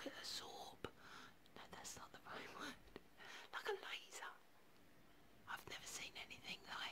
like a sorb. No, that's not the right word. Like a laser. I've never seen anything